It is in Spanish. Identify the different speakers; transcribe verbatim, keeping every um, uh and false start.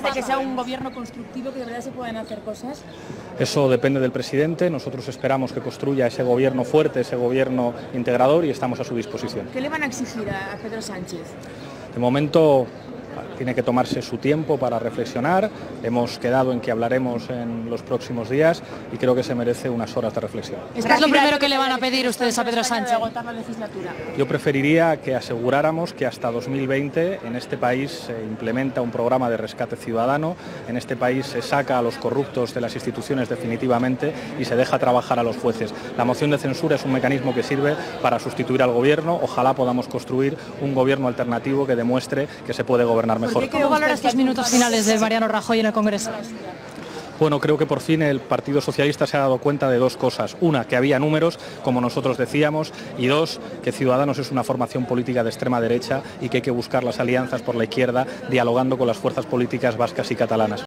Speaker 1: parece que sea un gobierno constructivo, que de verdad se puedan hacer cosas?
Speaker 2: Eso depende del presidente. Nosotros esperamos que construya ese gobierno fuerte, ese gobierno integrador, y estamos a su disposición.
Speaker 1: ¿Qué le van a exigir a Pedro Sánchez?
Speaker 2: De momento tiene que tomarse su tiempo para reflexionar. Hemos quedado en que hablaremos en los próximos días y creo que se merece unas horas de reflexión.
Speaker 3: ¿Qué es lo primero que le van a pedir ustedes a Pedro Sánchez?
Speaker 2: Yo preferiría que aseguráramos que hasta dos mil veinte en este país se implementa un programa de rescate ciudadano, en este país se saca a los corruptos de las instituciones definitivamente y se deja trabajar a los jueces. La moción de censura es un mecanismo que sirve para sustituir al gobierno. Ojalá podamos construir un gobierno alternativo que demuestre que se puede gobernar mejor.
Speaker 3: ¿Cómo valora estos minutos finales de Mariano Rajoy en el Congreso?
Speaker 2: Bueno, creo que por fin el Partido Socialista se ha dado cuenta de dos cosas. Una, que había números, como nosotros decíamos, y dos, que Ciudadanos es una formación política de extrema derecha y que hay que buscar las alianzas por la izquierda, dialogando con las fuerzas políticas vascas y catalanas.